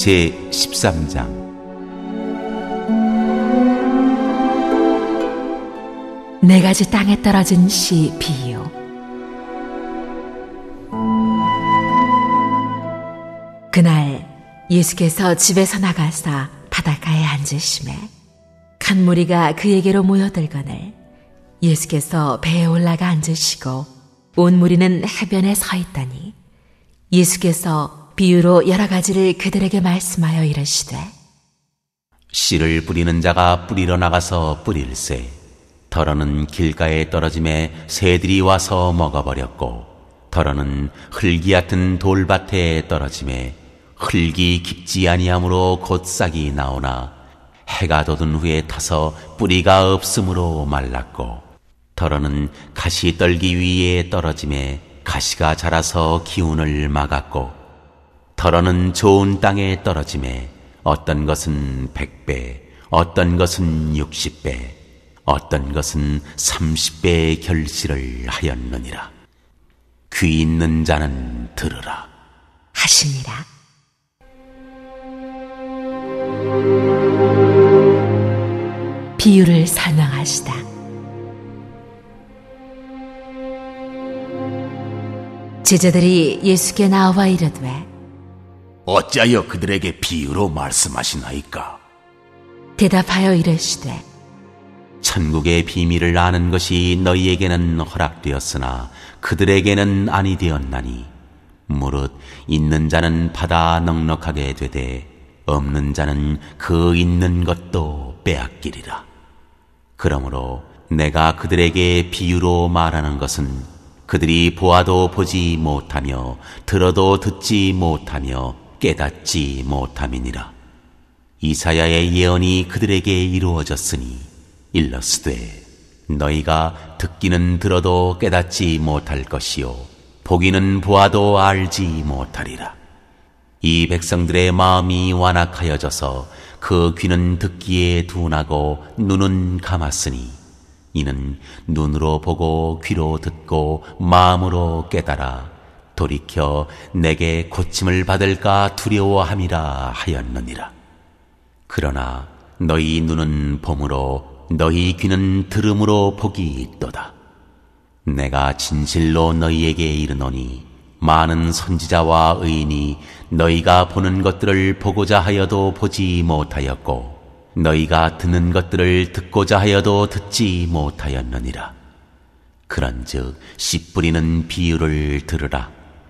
제13장. 네 가지 땅에 떨어진 씨 비유. 그날 예수께서 집에서 나가사 바닷가에 앉으시매 큰 무리가 그에게로 모여들거늘 예수께서 배에 올라가 앉으시고 온 무리는 해변에 서 있더니 예수께서 비유로 여러 가지를 그들에게 말씀하여 이르시되, 씨를 뿌리는 자가 뿌리러 나가서 뿌릴새 더러는 길가에 떨어짐에 새들이 와서 먹어버렸고, 더러는 흙이 얕은 돌밭에 떨어짐에 흙이 깊지 아니하므로 곧 싹이 나오나 해가 돋은 후에 타서 뿌리가 없으므로 말랐고, 더러는 가시떨기 위에 떨어짐에 가시가 자라서 기운을 막았고, 더러는 좋은 땅에 떨어짐에 어떤 것은 100배, 어떤 것은 60배, 어떤 것은 30배의 결실을 하였느니라. 귀 있는 자는 들으라 하시니라. 비유를 설명하시다. 제자들이 예수께 나와 이르되, 어찌하여 그들에게 비유로 말씀하시나이까? 대답하여 이르시되, 천국의 비밀을 아는 것이 너희에게는 허락되었으나 그들에게는 아니 되었나니, 무릇 있는 자는 받아 넉넉하게 되되 없는 자는 그 있는 것도 빼앗기리라. 그러므로 내가 그들에게 비유로 말하는 것은 그들이 보아도 보지 못하며 들어도 듣지 못하며 깨닫지 못함이니라. 이사야의 예언이 그들에게 이루어졌으니 일러스되, 너희가 듣기는 들어도 깨닫지 못할 것이요 보기는 보아도 알지 못하리라. 이 백성들의 마음이 완악하여져서 그 귀는 듣기에 둔하고 눈은 감았으니, 이는 눈으로 보고 귀로 듣고 마음으로 깨달아 돌이켜 내게 고침을 받을까 두려워함이라 하였느니라. 그러나 너희 눈은 봄으로 너희 귀는 들음으로 복이 있도다. 내가 진실로 너희에게 이르노니 많은 선지자와 의인이 너희가 보는 것들을 보고자 하여도 보지 못하였고 너희가 듣는 것들을 듣고자 하여도 듣지 못하였느니라. 그런즉 씨 뿌리는 비유를 들으라.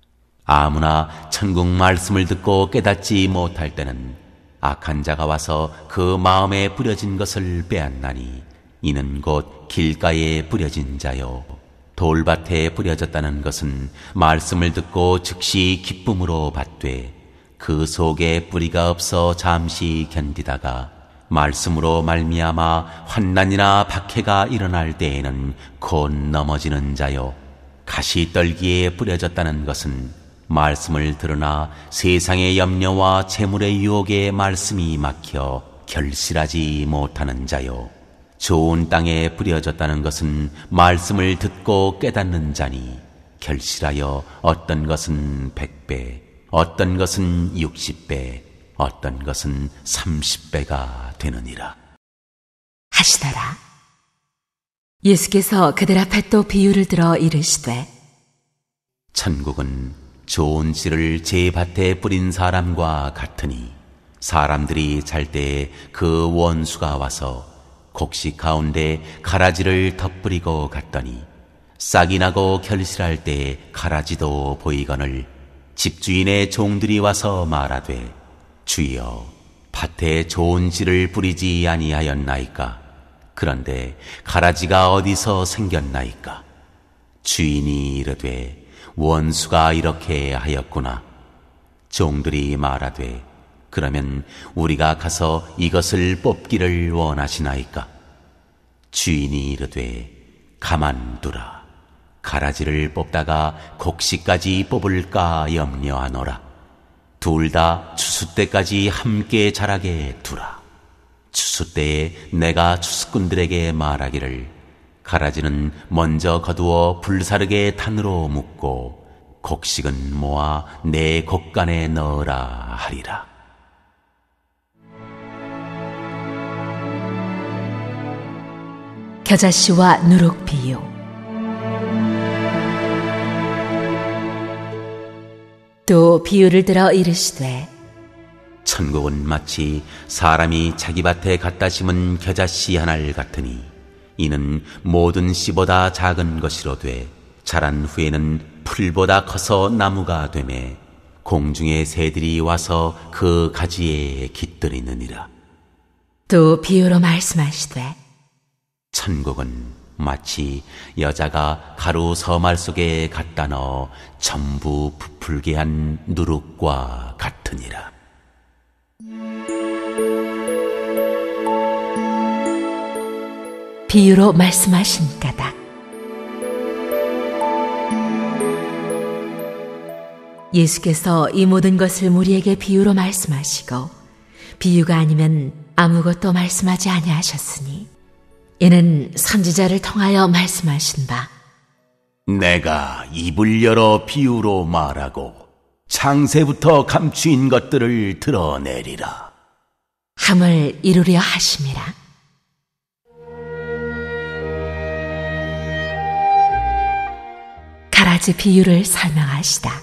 아무나 천국 말씀을 듣고 깨닫지 못할 때는 악한 자가 와서 그 마음에 뿌려진 것을 빼앗나니, 이는 곧 길가에 뿌려진 자요 돌밭에 뿌려졌다는 것은 말씀을 듣고 즉시 기쁨으로 받되 그 속에 뿌리가 없어 잠시 견디다가 말씀으로 말미암아 환난이나 박해가 일어날 때에는 곧 넘어지는 자요, 가시떨기에 뿌려졌다는 것은 말씀을 들으나 세상의 염려와 재물의 유혹에 말씀이 막혀 결실하지 못하는 자요, 좋은 땅에 뿌려졌다는 것은 말씀을 듣고 깨닫는 자니 결실하여 어떤 것은 100배, 어떤 것은 60배, 어떤 것은 30배가 되느니라 하시더라. 예수께서 그들 앞에 또 비유를 들어 이르시되, 천국은 좋은 씨를 제 밭에 뿌린 사람과 같으니, 사람들이 잘 때에 그 원수가 와서 곡식 가운데 가라지를 덧뿌리고 갔더니 싹이 나고 결실할 때에 가라지도 보이거늘 집주인의 종들이 와서 말하되, 주여, 밭에 좋은 씨를 뿌리지 아니하였나이까? 그런데 가라지가 어디서 생겼나이까? 주인이 이르되, 원수가 이렇게 하였구나. 종들이 말하되, 그러면 우리가 가서 이것을 뽑기를 원하시나이까? 주인이 이르되, 가만두라. 가라지를 뽑다가 곡식까지 뽑을까 염려하노라. 둘 다 추수 때까지 함께 자라게 두라. 추수 때에 내가 추수꾼들에게 말하기를, 가라지는 먼저 거두어 불사르게 단으로 묶고 곡식은 모아 내 곡간에 넣으라 하리라. 겨자씨와 누룩 비유. 또 비유를 들어 이르시되 천국은 마치 사람이 자기 밭에 갖다 심은 겨자씨 하나를 같으니 이는 모든 씨보다 작은 것이로되 자란 후에는 풀보다 커서 나무가 되매 공중의 새들이 와서 그 가지에 깃들이느니라. 또 비유로 말씀하시되 천국은 마치 여자가 가루 서말 속에 갖다 넣어 전부 부풀게 한 누룩과 같으니라. 비유로 말씀하신 까닭. 예수께서 이 모든 것을 우리에게 비유로 말씀하시고 비유가 아니면 아무것도 말씀하지 아니하셨으니 이는 선지자를 통하여 말씀하신 바 내가 입을 열어 비유로 말하고 창세부터 감추인 것들을 드러내리라 함을 이루려 하심이라. 가라지 비유를 설명하시다.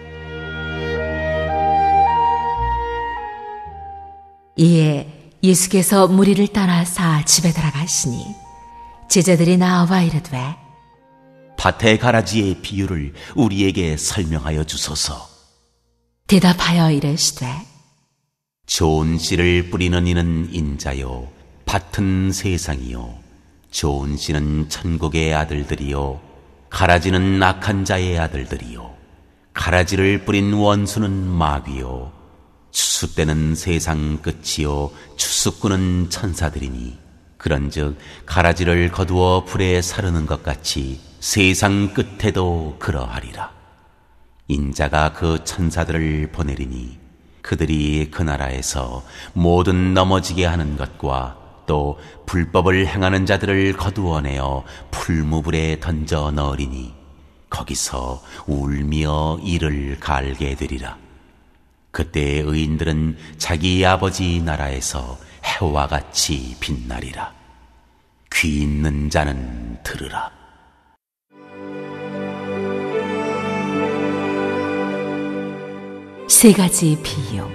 이에 예수께서 무리를 떠나사 집에 들어가시니 제자들이 나와 이르되 밭의 가라지의 비유를 우리에게 설명하여 주소서. 대답하여 이르시되 좋은 씨를 뿌리는 이는 인자요 밭은 세상이요 좋은 씨는 천국의 아들들이요 가라지는 악한 자의 아들들이요 가라지를 뿌린 원수는 마귀요 추수 때는 세상 끝이요 추수꾼은 천사들이니 그런즉 가라지를 거두어 불에 사르는 것 같이 세상 끝에도 그러하리라. 인자가 그 천사들을 보내리니 그들이 그 나라에서 모든 넘어지게 하는 것과 또 불법을 행하는 자들을 거두어내어 풀무불에 던져 넣으리니 거기서 울며 이를 갈게 되리라. 그때 의인들은 자기 아버지 나라에서 해와 같이 빛나리라. 귀 있는 자는 들으라. 세 가지 비유.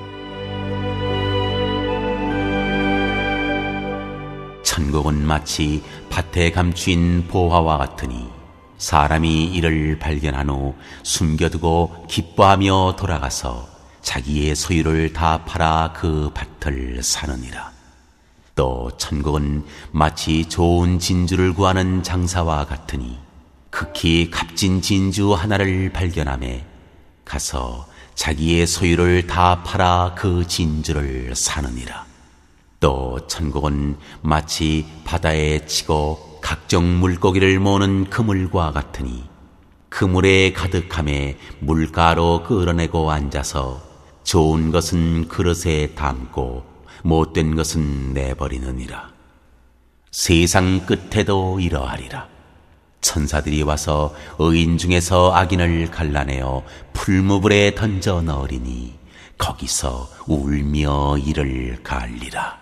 천국은 마치 밭에 감추인 보화와 같으니 사람이 이를 발견한 후 숨겨두고 기뻐하며 돌아가서 자기의 소유를 다 팔아 그 밭을 사느니라. 또 천국은 마치 좋은 진주를 구하는 장사와 같으니 극히 값진 진주 하나를 발견하매 가서 자기의 소유를 다 팔아 그 진주를 사느니라. 또 천국은 마치 바다에 치고 각종 물고기를 모으는 그물과 같으니 그물에 가득함에 물가로 끌어내고 앉아서 좋은 것은 그릇에 담고 못된 것은 내버리느니라. 세상 끝에도 이러하리라. 천사들이 와서 의인 중에서 악인을 갈라내어 풀무불에 던져 넣으리니 거기서 울며 이를 갈리라.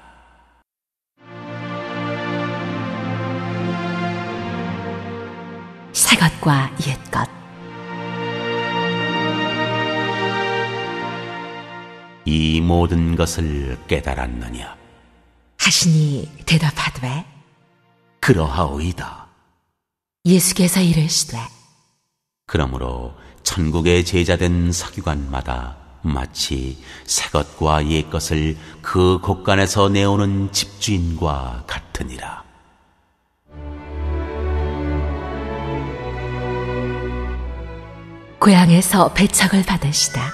새것과 옛것. 이 모든 것을 깨달았느냐? 하시니 대답하되 그러하오이다. 예수께서 이르시되 그러므로 천국의 제자된 서기관마다 마치 새것과 옛것을 그 곳간에서 내오는 집주인과 같으니라. 고향에서 배척을 받으시다.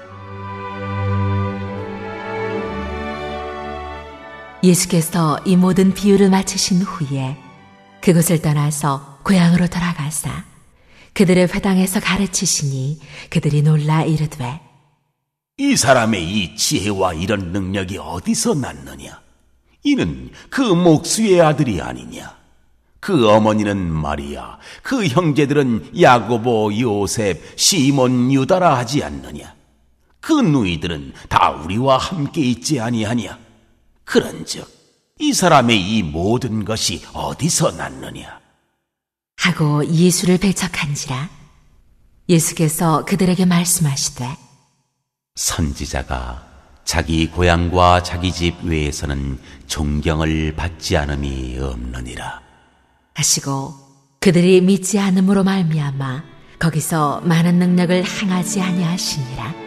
예수께서 이 모든 비유를 마치신 후에 그곳을 떠나서 고향으로 돌아가사 그들의 회당에서 가르치시니 그들이 놀라 이르되 이 사람의 이 지혜와 이런 능력이 어디서 났느냐? 이는 그 목수의 아들이 아니냐? 그 어머니는 마리아, 그 형제들은 야고보, 요셉, 시몬, 유다라 하지 않느냐? 그 누이들은 다 우리와 함께 있지 아니하냐? 그런즉 이 사람의 이 모든 것이 어디서 났느냐? 하고 예수를 배척한지라. 예수께서 그들에게 말씀하시되 선지자가 자기 고향과 자기 집 외에서는 존경을 받지 않음이 없느니라 하시고 그들이 믿지 않음으로 말미암아 거기서 많은 능력을 행하지 아니하시니라.